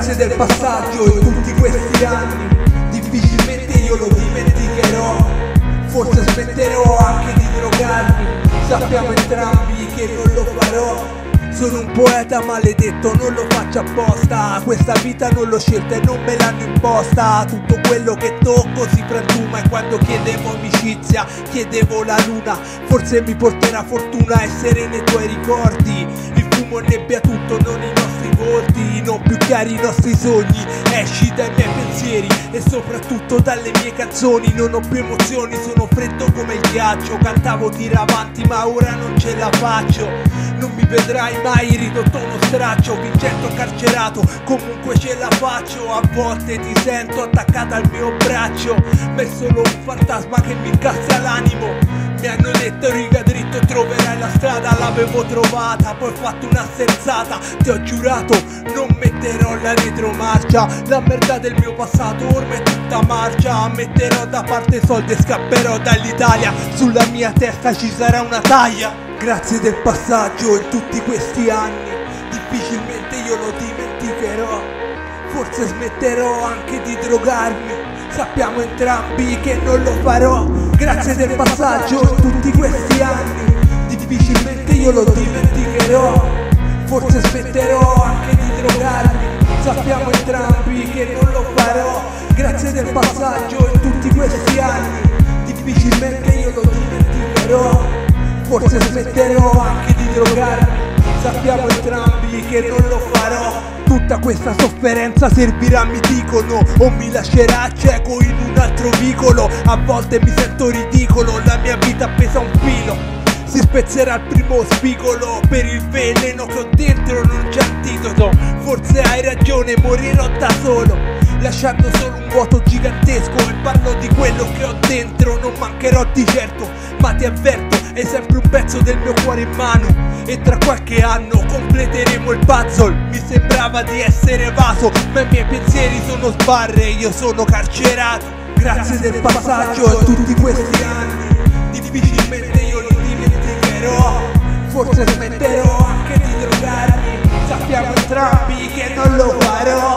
Grazie del passaggio in tutti questi anni, difficilmente io lo dimenticherò. Forse smetterò anche di drogarmi, sappiamo entrambi che non lo farò. Sono un poeta maledetto, non lo faccio apposta. Questa vita non l'ho scelta e non me l'hanno imposta. Tutto quello che tocco si frantuma, e quando chiedevo amicizia chiedevo la luna. Forse mi porterà fortuna essere nei tuoi ricordi. Il fumo nebbia tutto, non i nostri volti, non più chiari i nostri sogni. Esci dai miei pensieri e soprattutto dalle mie canzoni. Non ho più emozioni, sono freddo come il ghiaccio. Cantavo tira avanti ma ora non ce la faccio. Non mi vedrai mai ridotto uno straccio, vincendo carcerato, comunque ce la faccio. A volte ti sento attaccata al mio braccio, ma è solo un fantasma che mi incassa l'animo. Mi hanno detto riga dritto e troverai la strada, l'avevo trovata, poi ho fatto una sterzata. Ti ho giurato non metterò la retromarcia, la merda del mio passato ormai è tutta marcia. Metterò da parte soldi e scapperò dall'Italia, sulla mia testa ci sarà una taglia. Grazie del passaggio in tutti questi anni, difficilmente io lo dimenticherò. Forse smetterò anche di drogarmi, sappiamo entrambi che non lo farò. Grazie del passaggio in tutti questi anni, difficilmente io lo dimenticherò. Forse smetterò anche di drogarmi, sappiamo entrambi che non lo farò. Grazie del passaggio in tutti questi anni, difficilmente io lo dimenticherò. Forse smetterò anche di drogarmi, sappiamo entrambi che non lo farò. Tutta questa sofferenza servirà, mi dicono, o mi lascerà cieco in un altro vicolo. A volte mi sento ridicolo, la mia vita pesa un filo. Si spezzerà il primo spigolo, per il veleno che ho dentro non c'è antidoto. Forse hai ragione, morirò da solo, lasciando solo un vuoto gigantesco. E parlo di quello che ho dentro, non mancherò di certo, ma ti avverto, è sempre un pezzo del mio cuore in mano. E tra qualche anno completeremo il puzzle. Mi sembrava di essere evaso, ma i miei pensieri sono sbarre, io sono carcerato. Grazie del passaggio in tutti questi anni, difficilmente io lo dimenticherò. Forse smetterò anche di drogarmi, sappiamo entrambi che non lo farò.